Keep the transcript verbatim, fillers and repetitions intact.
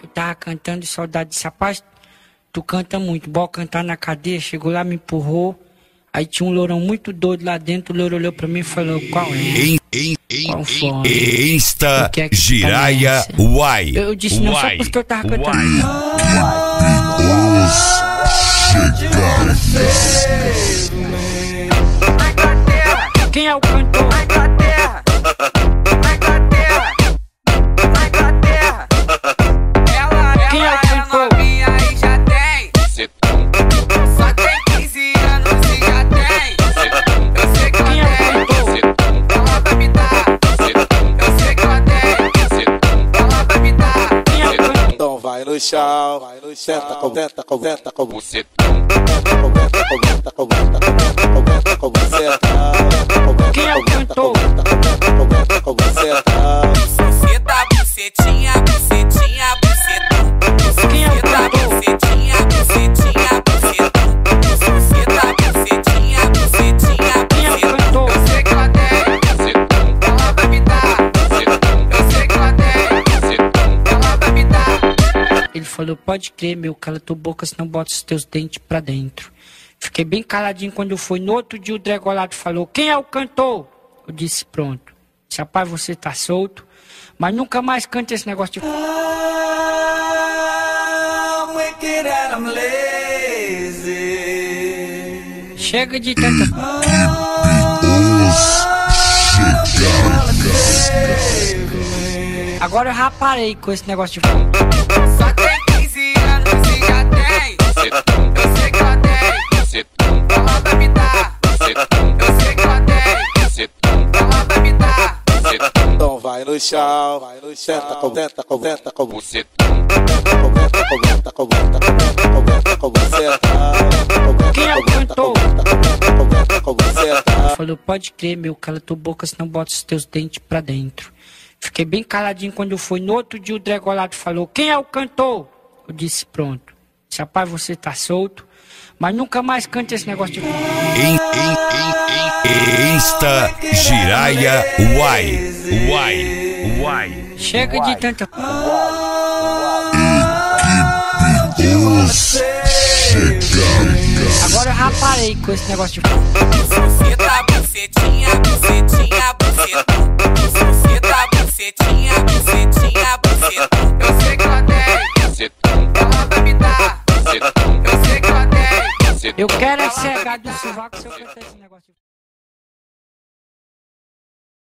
Eu tava cantando de saudade desse rapaz. Tu canta muito, bora cantar na cadeia. Chegou lá, me empurrou. Aí tinha um lourão muito doido lá dentro. O louro olhou pra mim e falou: qual é? Em, em, Qual foi? em, Insta Que é que Jiraya tá Uai. Eu, eu disse não só Uai. porque eu tava cantando. Quem é o cantor? Quem é o cantor? Só tem quinze anos e já tem. Eu sei que eu Quem é o cantor? ela vai me dar. Eu sei que eu tenho. Ela vai me dar. Quem é o cantor? Então vai no chão, vai no chão, tenta, comenta, comenta, comenta, Bucetão. comenta, comenta, comenta, comenta, comenta, comenta, Quem é o cantor? comenta, comenta, Buceta, bucetinha, bucetinha, bucetão. Quem é o Buceta, cantor? bucetinha, bucetinha, bucetão. Buceta, bucetinha, bucetinha, Quem é o bucetão. cantor? Eu sei que eu tenho. Ela vai me dar. Eu sei que eu tenho. Ela vai me dar. Ele falou: pode crer, meu, cala tua boca, senão bota os teus dentes pra dentro. Fiquei bem caladinho quando eu fui. No outro dia o Dregolado falou: quem é o cantor? Eu disse: pronto. Disse: rapaz, você tá solto, mas nunca mais cante esse negócio de... Chega de tanta... Agora eu já parei com esse negócio de... Só tem quinze anos e já tem. Eu sei que eu tenho. Ela vai me dar. Eu sei que eu tenho. Ela vai me dar. então vai no chão, vai no chão, tenta, comenta, comenta, comenta, Bucetão. comenta, comenta, comenta, comenta, comenta, Quem é o cantor? comenta, comenta, Falou: pode crer, meu, cala tua boca, senão bota os teus dentes pra dentro. Fiquei bem caladinho quando eu fui. No outro dia o Dregolado falou: quem é o cantor? Eu disse: pronto. Disse: rapaz, você tá solto, mas nunca mais cante esse negócio de... Em, em, em, em, Insta Jiraya Uai. Uai. Uai. Chega de tanta... Agora eu já parei com esse negócio de... Buceta, bucetinha, bucetinha, bucetão. Buceta, bucetinha, bucetinha, bucetão. Eu sei que eu tenho. Ela vai me dar. Eu sei que eu tenho. Eu quero é cegar do sovaco se eu cantar esse negócio de...